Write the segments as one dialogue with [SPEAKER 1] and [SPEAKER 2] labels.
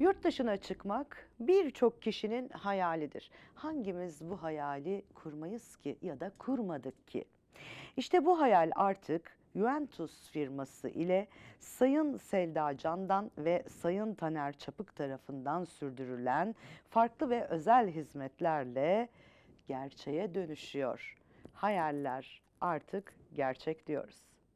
[SPEAKER 1] Yurt dışına çıkmak birçok kişinin hayalidir. Hangimiz bu hayali kurmayız ki ya da kurmadık ki? İşte bu hayal artık Juventus firması ile Sayın Selda Can'dan ve Sayın Taner Çapık tarafından sürdürülen farklı ve özel hizmetlerle gerçeğe dönüşüyor. Hayaller artık gerçek diyoruz.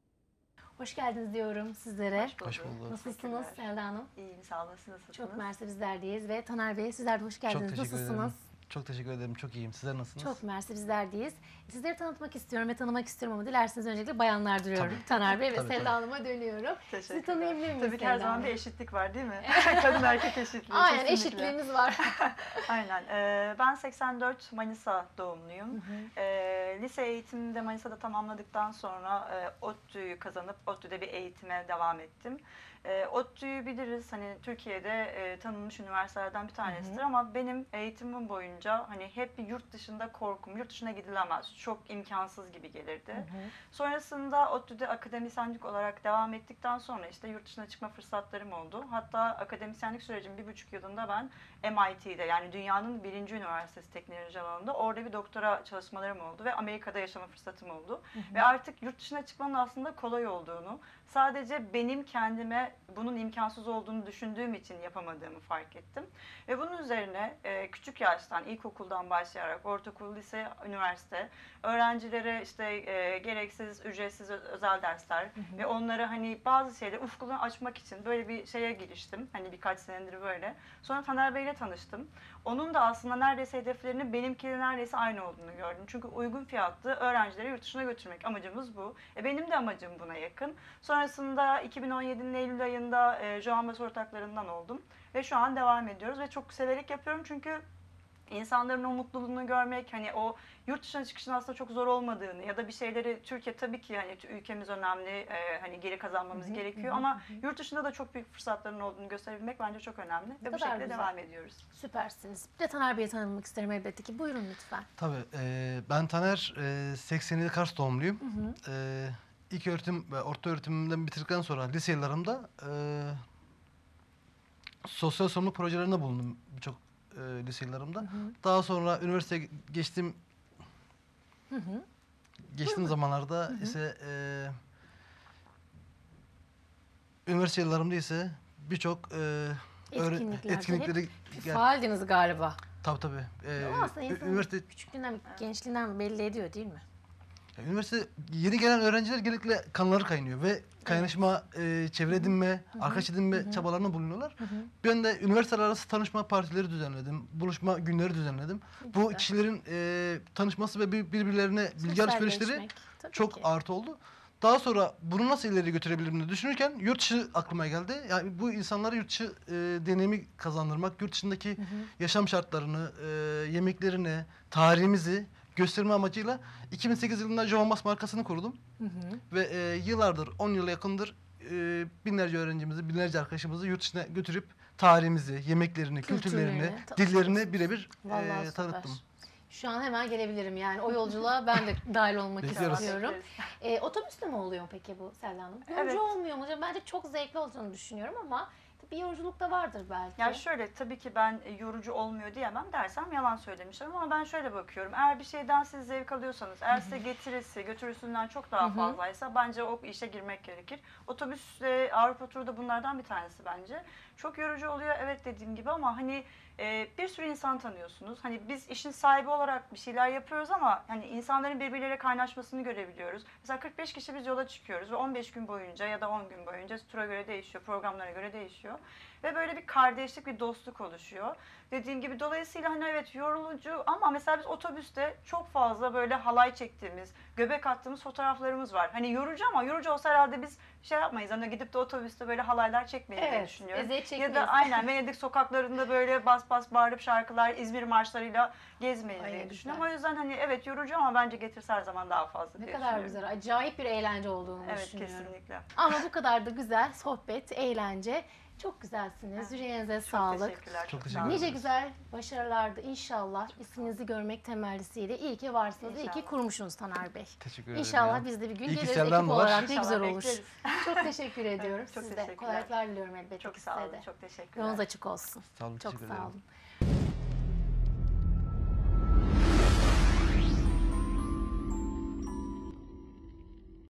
[SPEAKER 2] Hoş geldiniz diyorum sizlere.
[SPEAKER 3] Hoş bulduk.
[SPEAKER 2] Nasılsınız Selda Hanım?
[SPEAKER 4] İyiyim, sağ olun. Siz nasılsınız?
[SPEAKER 2] Çok mersi, bizlerdeyiz ve Taner Bey sizler de hoş
[SPEAKER 3] Çok
[SPEAKER 2] geldiniz.
[SPEAKER 3] teşekkür
[SPEAKER 2] Nasılsınız?
[SPEAKER 3] ederim. Çok teşekkür ederim. Çok iyiyim. Sizler nasılsınız?
[SPEAKER 2] Çok mersi, bizlerdeyiz. Sizleri tanıtmak istiyorum ve tanımak istiyorum ama dilerseniz öncelikle bayanlar diyorum. Taner Bey ve
[SPEAKER 3] Tabii,
[SPEAKER 2] Selda
[SPEAKER 3] tabii.
[SPEAKER 2] Hanım'a dönüyorum. Sizi
[SPEAKER 4] Teşekkürler.
[SPEAKER 2] tanıyabilir miyiz?
[SPEAKER 4] Tabii ki her
[SPEAKER 2] Selda
[SPEAKER 4] zaman bir
[SPEAKER 2] Hanım?
[SPEAKER 4] eşitlik var değil mi? Kadın erkek eşitliği.
[SPEAKER 2] Aynen,
[SPEAKER 4] kesinlikle.
[SPEAKER 2] eşitliğimiz var.
[SPEAKER 4] Aynen. Ben 84 Manisa doğumluyum. Lise eğitimini de Manisa'da tamamladıktan sonra ODTÜ'yü kazanıp ODTÜ'de bir eğitime devam ettim. ODTÜ'yü biliriz, hani Türkiye'de tanınmış üniversitelerden bir tanesidir ama benim eğitimim boyunca hani hep bir yurt dışında korkum, yurt dışına gidilemez, çok imkansız gibi gelirdi. Sonrasında ODTÜ'de akademisyenlik olarak devam ettikten sonra işte yurt dışına çıkma fırsatlarım oldu. Hatta akademisyenlik sürecim 1,5 yılında ben MIT'de, yani dünyanın birinci üniversitesi teknoloji alanında, orada bir doktora çalışmalarım oldu ve Amerika'da yaşama fırsatım oldu. Ve artık yurt dışına çıkmanın aslında kolay olduğunu, sadece benim kendime bunun imkansız olduğunu düşündüğüm için yapamadığımı fark ettim. Ve bunun üzerine küçük yaştan, ilkokuldan başlayarak ortaokul, lise, üniversite öğrencilere işte gereksiz, ücretsiz özel dersler ve onlara hani bazı şeyleri ufkunu açmak için böyle bir şeye giriştim. Hani birkaç senedir böyle. Sonra Taner Bey'le tanıştım. Onun da aslında neredeyse hedeflerinin benimkiyle neredeyse aynı olduğunu gördüm. Çünkü uygun fiyatlı öğrencileri yurt dışına götürmek, amacımız bu. Benim de amacım buna yakın. Sonrasında 2017'nin Eylül ayında Joan Bass ortaklarından oldum. Ve şu an devam ediyoruz ve çok severek yapıyorum çünkü İnsanların o mutluluğunu görmek, hani o yurt dışına çıkışın aslında çok zor olmadığını ya da bir şeyleri, Türkiye tabii ki hani ülkemiz önemli, hani geri kazanmamız gerekiyor ama yurt dışında da çok büyük fırsatların olduğunu gösterebilmek bence çok önemli ve bu
[SPEAKER 2] kadar
[SPEAKER 4] şekilde
[SPEAKER 2] güzel.
[SPEAKER 4] devam ediyoruz.
[SPEAKER 2] Süpersiniz. Bir de Taner Bey'i tanımak isterim elbette ki. Buyurun lütfen.
[SPEAKER 3] Tabii. Ben Taner, 87 Kars doğumluyum. İlk öğretim ve orta öğretimimden bitirdikten sonra lise yıllarımda sosyal sorumluluk projelerinde bulundum birçok lise yıllarımda. Daha sonra üniversiteye geçtiğim zamanlarda ise üniversite yıllarımda ise birçok etkinlikleri
[SPEAKER 2] Faaldiniz galiba.
[SPEAKER 3] tabii.
[SPEAKER 2] Ama aslında insanın
[SPEAKER 3] Üniversite
[SPEAKER 2] küçüklüğünden, gençliğinden belli ediyor değil mi?
[SPEAKER 3] üniversite yeni gelen öğrenciler genellikle kanları kaynıyor ve kaynaşma, çevre edinme, arkadaş edinme çabalarına bulunuyorlar. Ben de üniversiteler arası tanışma partileri düzenledim, buluşma günleri düzenledim. Bu
[SPEAKER 2] güzel.
[SPEAKER 3] kişilerin tanışması ve birbirlerine bilgi alışverişleri
[SPEAKER 2] Sosyalleşmek, tabii
[SPEAKER 3] çok
[SPEAKER 2] ki.
[SPEAKER 3] artı oldu. Daha sonra bunu nasıl ileri götürebilirim diye düşünürken yurt dışı aklıma geldi. Yani bu insanlara yurt dışı deneyimi kazandırmak, yurt dışındaki yaşam şartlarını, yemeklerini, tarihimizi gösterme amacıyla 2008 yılında Joan Bass markasını kurdum. Ve yıllardır, 10 yıla yakındır binlerce öğrencimizi, binlerce arkadaşımızı yurt dışına götürüp tarihimizi, yemeklerini, kültürlerini, dillerini birebir
[SPEAKER 2] Vallahi süper.
[SPEAKER 3] tanıttım.
[SPEAKER 2] Şu an hemen gelebilirim yani. O yolculuğa ben de dahil olmak
[SPEAKER 3] Bekliyoruz.
[SPEAKER 2] istiyorum. Otobüste mi oluyor peki bu Selda Hanım? Yorucu
[SPEAKER 4] Evet.
[SPEAKER 2] olmuyor mu? Bence çok zevkli olacağını düşünüyorum ama bir yolculuk da vardır belki.
[SPEAKER 4] Yani şöyle, tabii ki ben yorucu olmuyor diyemem, dersem yalan söylemişim ama ben şöyle bakıyorum. Eğer bir şeyden siz zevk alıyorsanız, eğer size getirisi, götürüsünden çok daha fazlaysa bence o işe girmek gerekir. Otobüsle Avrupa turu da bunlardan bir tanesi bence. Çok yorucu oluyor, evet, dediğim gibi, ama hani bir sürü insan tanıyorsunuz. Hani biz işin sahibi olarak bir şeyler yapıyoruz ama hani insanların birbirleriyle kaynaşmasını görebiliyoruz. Mesela 45 kişi biz yola çıkıyoruz ve 15 gün boyunca ya da 10 gün boyunca, tura göre değişiyor, programlara göre değişiyor. Ve böyle bir kardeşlik, bir dostluk oluşuyor. Dediğim gibi, dolayısıyla hani evet yorulucu ama mesela biz otobüste çok fazla böyle halay çektiğimiz, göbek attığımız fotoğraflarımız var. Hani yorucu ama yorucu olsa herhalde biz şey yapmayız. Hani gidip de otobüste böyle halaylar çekmeyiz diye
[SPEAKER 2] Evet,
[SPEAKER 4] düşünüyorum.
[SPEAKER 2] eziyet
[SPEAKER 4] Ya
[SPEAKER 2] çekmeyiz.
[SPEAKER 4] da aynen Venedik sokaklarında böyle bas bas bağırıp şarkılar, İzmir marşlarıyla gezmeyiz
[SPEAKER 2] Ay,
[SPEAKER 4] diye
[SPEAKER 2] ne
[SPEAKER 4] düşünüyorum.
[SPEAKER 2] güzel.
[SPEAKER 4] O yüzden hani evet yorucu ama bence getirse her zaman daha fazla
[SPEAKER 2] Ne
[SPEAKER 4] diye
[SPEAKER 2] kadar
[SPEAKER 4] düşünüyorum.
[SPEAKER 2] güzel, acayip bir eğlence olduğunu
[SPEAKER 4] Evet,
[SPEAKER 2] düşünüyorum.
[SPEAKER 4] kesinlikle.
[SPEAKER 2] Ama bu kadar da güzel sohbet, eğlence. Çok güzel güzelsiniz. Yüreğinize
[SPEAKER 4] Çok
[SPEAKER 2] sağlık.
[SPEAKER 4] teşekkürler.
[SPEAKER 3] Çok
[SPEAKER 4] sağ
[SPEAKER 3] teşekkür
[SPEAKER 4] olun.
[SPEAKER 3] ederim.
[SPEAKER 2] Nice güzel başarılarda inşallah isminizi görmek temellisiyle. İyi ki varsınız. İyi ki
[SPEAKER 4] İnşallah.
[SPEAKER 2] kurmuşsunuz Taner Bey.
[SPEAKER 3] Teşekkür ederim.
[SPEAKER 2] İnşallah
[SPEAKER 3] ya.
[SPEAKER 2] biz de bir gün
[SPEAKER 3] İyi ki
[SPEAKER 2] geliriz
[SPEAKER 3] Selda
[SPEAKER 2] ekip
[SPEAKER 3] Hanım var.
[SPEAKER 2] olarak. Ne
[SPEAKER 4] İnşallah
[SPEAKER 2] güzel olur.
[SPEAKER 4] bekleriz.
[SPEAKER 2] Çok teşekkür ediyorum
[SPEAKER 4] Çok
[SPEAKER 2] size.
[SPEAKER 4] teşekkürler.
[SPEAKER 2] Kolaylıklar diliyorum elbette
[SPEAKER 4] Çok
[SPEAKER 2] ki
[SPEAKER 4] sağ
[SPEAKER 2] size
[SPEAKER 4] olun.
[SPEAKER 2] de.
[SPEAKER 4] Çok teşekkürler.
[SPEAKER 2] Yolunuz açık olsun.
[SPEAKER 3] Sağ olun,
[SPEAKER 2] Çok
[SPEAKER 3] teşekkür
[SPEAKER 2] sağ
[SPEAKER 3] ederim.
[SPEAKER 2] olun.